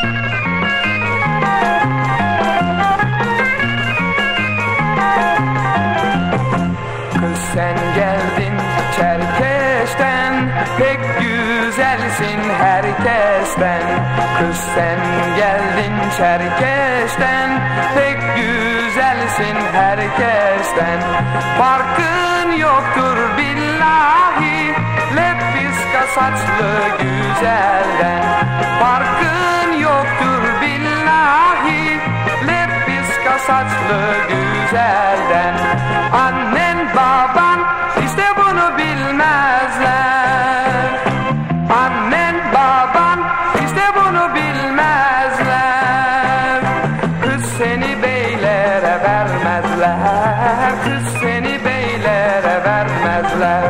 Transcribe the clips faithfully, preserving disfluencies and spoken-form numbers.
Sen geldin Çerkeş'ten, pek güzelsin herkesten. Kız sen geldin Çerkeş'ten, pek güzelsin herkesten. Farkın yoktur billahi lepiska saçlı güzelden. Farkın yoktur billahi lepiska saçlı güzelden. Annen baban işte bunu bilmezler. Annen baban işte bunu bilmezler. Kız seni beylere vermezler. Kız seni beylere vermezler.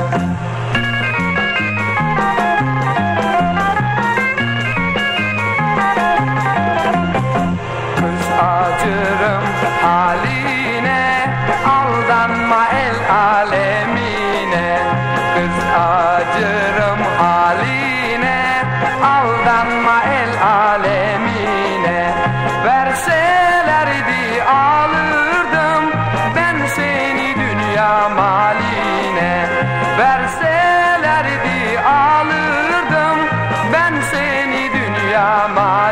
Kız acırım haline, aldanma el alemine. Kız acırım haline, aldanma el alemine. Verselerdi alırdım ben seni dünya maline. Verselerdi alırdım ben seni dünya maline.